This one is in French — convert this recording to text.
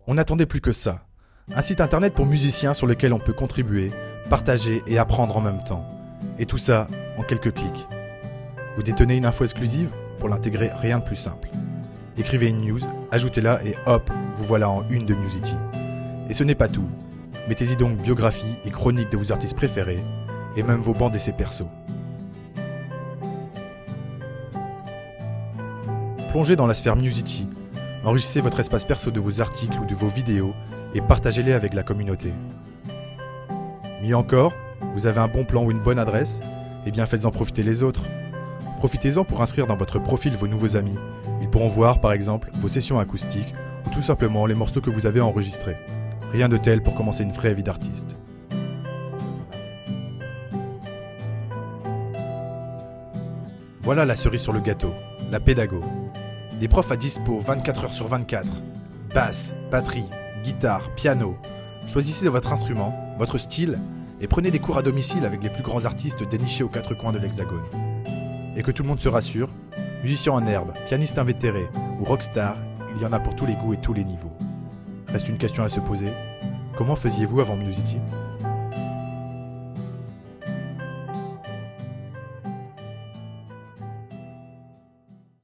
On n'attendait plus que ça. Un site internet pour musiciens sur lequel on peut contribuer, partager et apprendre en même temps. Et tout ça en quelques clics. Vous détenez une info exclusive? Pour l'intégrer, rien de plus simple. Écrivez une news, ajoutez-la et hop, vous voilà en une de Musity. Et ce n'est pas tout. Mettez-y donc biographie et chronique de vos artistes préférés, et même vos bancs d'essais perso. Plongez dans la sphère Musity, enrichissez votre espace perso de vos articles ou de vos vidéos et partagez-les avec la communauté. Mieux encore, vous avez un bon plan ou une bonne adresse? Eh bien faites-en profiter les autres. Profitez-en pour inscrire dans votre profil vos nouveaux amis. Ils pourront voir par exemple vos sessions acoustiques ou tout simplement les morceaux que vous avez enregistrés. Rien de tel pour commencer une vraie vie d'artiste. Voilà la cerise sur le gâteau, la pédago. Des profs à dispo 24 heures sur 24. Basse, batterie, guitare, piano. Choisissez votre instrument, votre style et prenez des cours à domicile avec les plus grands artistes dénichés aux quatre coins de l'Hexagone. Et que tout le monde se rassure, musicien en herbe, pianiste invétéré ou rockstar, il y en a pour tous les goûts et tous les niveaux. Reste une question à se poser. Comment faisiez-vous avant Musity ?